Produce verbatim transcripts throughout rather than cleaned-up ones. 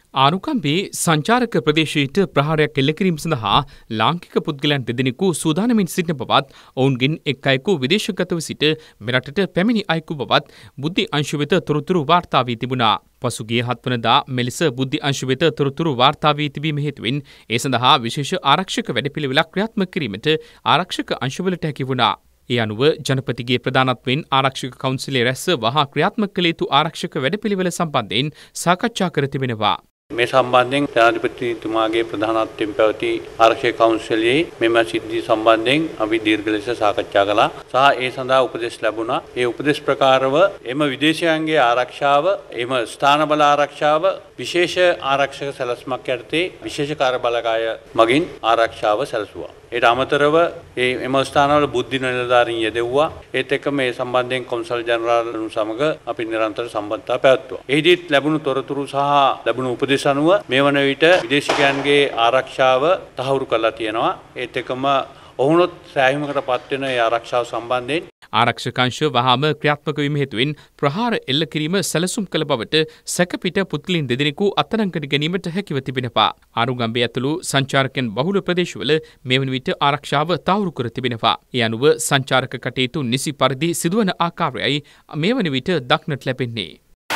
ආනුකම්පේ සංචාරක ප්‍රදේශයට ප්‍රහාරයක් එල්ල කිරීම සඳහා ලාංකික පුද්ගලයන් දෙදෙනෙකු සූදානමින් සිටින බවත් ඔවුන්ගෙන් එක් අයෙකු විදේශගතව සිට මෙරටට පැමිණි අයෙකු බවත් බුද්ධි අංශ වෙත තොරතුරු වාර්තා වී තිබුණා. පසුගිය හත් වනදා මෙලෙස බුද්ධි අංශ වෙත තොරතුරු වාර්තා වී තිබීම හේතුවෙන් ඒ සඳහා විශේෂ ආරක්ෂක වැඩපිළිවෙලක් ක්‍රියාත්මක කිරීමට ආරක්ෂක අංශවලට හැකි වුණා. ඒ අනුව ජනපතිගේ ප්‍රධානත්වයෙන් ආරක්ෂක කවුන්සිලේ රැස්ව වහා ක්‍රියාත්මක කළ යුතු ආරක්ෂක වැඩපිළිවෙල සම්බන්ධයෙන් සාකච්ඡා කර තිබෙනවා. මේ සම්බන්ධයෙන් ජනාධිපතිතුමාගේ ප්‍රධානත්වයෙන් පැවති ආරක්ෂක කවුන්සිලයේ මෙම සිද්ධිය සම්බන්ධයෙන් අපි දීර්ඝ ලෙස සාකච්ඡා කළා. සහ ඒ සඳහා උපදෙස් ලැබුණා. ඒ උපදෙස් ප්‍රකාරව එම විදේශීයන්ගේ ආරක්ෂාව, එම ස්ථාන බල ආරක්ෂාව විශේෂ ආරක්ෂක සැලැස්මක් යටතේ විශේෂ කාර්යබලකාය මගින් ආරක්ෂාව සැලසුවා. ඒට අමතරව ඒ එම ස්ථානවල බුද්ධි නිලධාරීන් යෙදෙව්වා. ඒත් එක්ක මේ සම්බන්ධයෙන් කොන්සල් ජනරාල්න් සමග අපි නිරන්තර සම්බන්ධතා පැවැත්වුවා. එහිදීත් ලැබුණු තොරතුරු සහ ලැබුණු උපදෙස් අනුව මේ වන විට විදේශිකයන්ගේ ආරක්ෂාව තහවුරු කරලා තියෙනවා. ඒත් එක්කම ඔවුනොත් සෑහීමකට පත් වෙන ඒ ආරක්ෂාව සම්බන්ධයෙන් ආරක්ෂකංශ වහාම ක්‍රියාත්මක වීම හේතුවෙන් ප්‍රහාර එල්ල කිරීම සැලසුම් කළ බවට සැකපිට පුද්ගලයන් දෙදෙනෙකු අත්අඩංගුවට ගැනීමට හැකිව තිබෙනවා. ආරුගම්බේ ඇතුළු සංචාරකයන් බහුල ප්‍රදේශවල මේ වන විට ආරක්ෂාව තහවුරු කර තිබෙනවා. ඒ අනුව සංචාරක කටයුතු නිසි පරිදි සිදුවන ආකාරයයි මේ වන විට දක්නට ලැබෙන්නේ.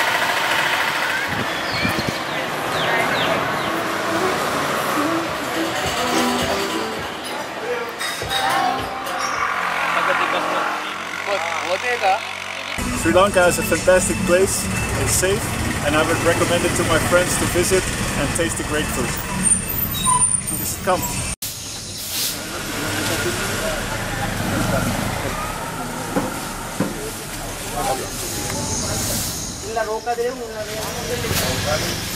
Sri Lanka is a fantastic place, it's safe, and I would recommend it to my friends to visit and taste the great food. Just come. Okay.